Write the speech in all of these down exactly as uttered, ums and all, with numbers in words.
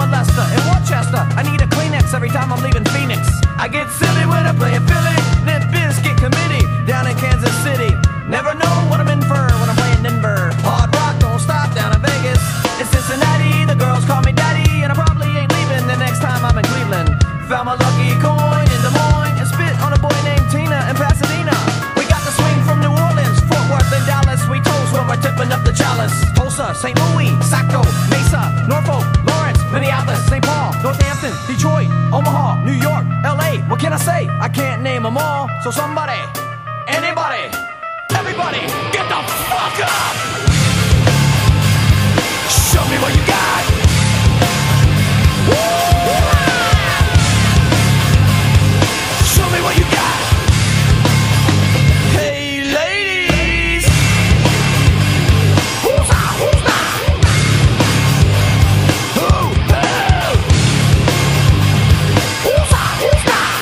molester. In Worchester, I need a Kleenex every time I'm leaving Phoenix. I get silly when I'm playing Philly. Limp Bizkit committee down in Kansas City. Never know what I'm in for when I'm playing Denver. Hard rock don't stop down in Vegas. In Cincinnati, the girls call me daddy, and I probably ain't leaving the next time I'm in Cleveland. Found my lucky coin in Des Moines and spit on a boy named Tina in Pasadena. We got the swing from New Orleans, Fort Worth and Dallas. We toast when we're tipping up the chalice. Tulsa, Saint Louis, Saco, Mesa, Norfolk, Lawrence, Minneapolis, Saint Paul, Northampton, Detroit, Omaha, New York, L A. What can I say? I can't name them all. So somebody, anybody, everybody, get the fuck up! Show me what you got! Woo! Show me what you got! Hey ladies! Who's that? Who's that? Who? Who? Who's that? Who's that?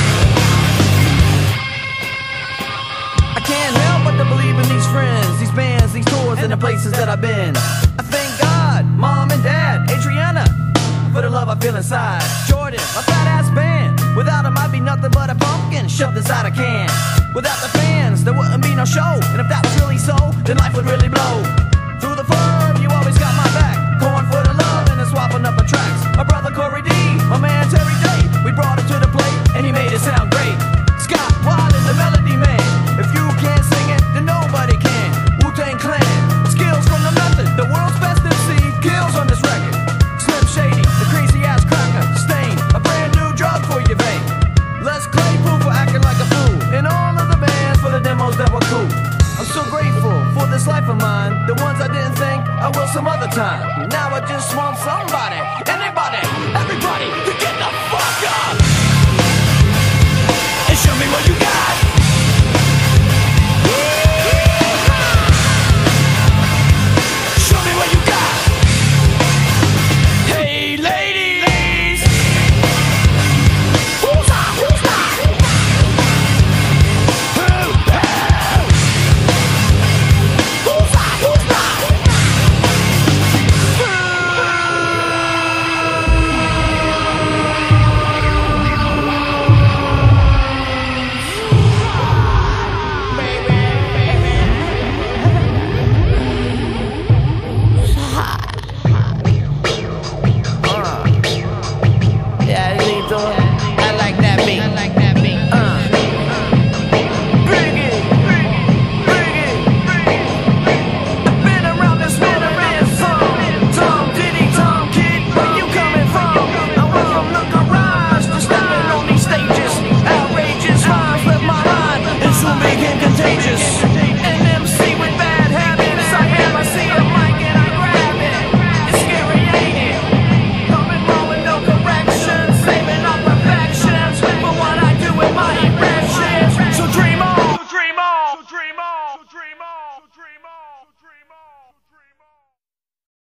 I can't help but to believe in these friends, these bands, these tours, and the places that I've been. I thank God, Mom and Dad, Adriana, for the love I feel inside. Jordan, my fat ass band. Without them I'd be nothing but a pumpkin shoved inside a can. Without the fans there wouldn't be no show, and if that was really so, then life would really blow. Through the firm you always got my back. Corn for the love and then swapping up the tracks. My brother Corey D, my man Terry Day, we brought it to the plate and he made it sound great. Scott Wild is the melody man. If you can't sing it, then nobody can. Wu-Tang Clan, skills from the method. The world's best M C kills on this record. Slim Shady, the crazy ass cracker. Stain, a brand new drug for your vein. Les Claypool for acting like a fool. And all of the bands for the demos that were cool. I'm so grateful for this life of mine. The ones I didn't think I will some other time. Now I just want somebody, anybody, everybody to get the fuck up and show me what you got. Show me what you got. Hey ladies, who's that? Who's that? Who? Who? Who's that? Who's that? Yeah, Lito, I like that beat. I like that beat. Uh. Bring it, bring it, bring it, bring it. I've been around this world and been some. Tom Diddy, Tom Kid, where you coming from? I went from the garage to stepping on these stages. Outrageous rhymes left my mind and soon became contagious.